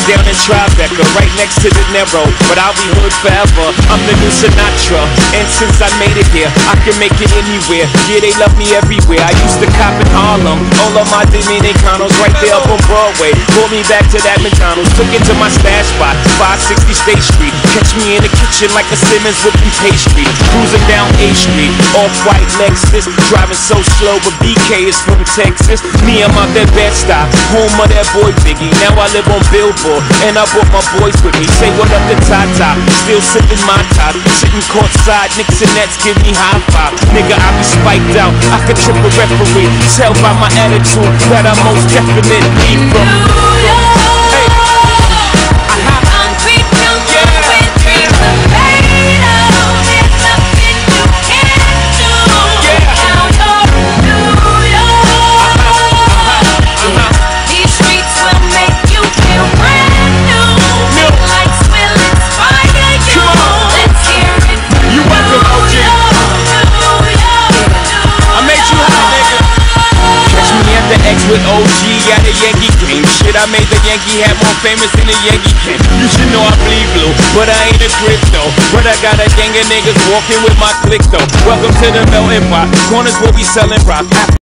down in Tribeca, right next to the Narrow, but I'll be hood forever. I'm the new Sinatra, and since I made it here, I can make it anywhere. Yeah, they love me everywhere. I used to cop in Harlem, all of my Dominicanos right there up on Broadway. Pulled me back to that McDonald's, took it to my stash spot, 560 State Street. Catch me in the kitchen like a Simmons whipping pastry. Cruising down A Street, off-white Lexus, driving so slow, but BK is from Texas. Me, I'm out that Bed-Stuy, home of that boy Biggie. Now I live on Billboard, and I brought my boys with me. Say what up to Tata, still sipping my top, sitting courtside, Knicks and Nets give me high five. Nigga, I be spiked out, I could trip a referee. Tell by my attitude that I most definitely from with OG at a Yankee game. Shit, I made the Yankee hat more famous than the Yankee can. You should know I bleed blue, but I ain't a crypto. But I got a gang of niggas walking with my click though. Welcome to the melting pot. Corners where we selling rock.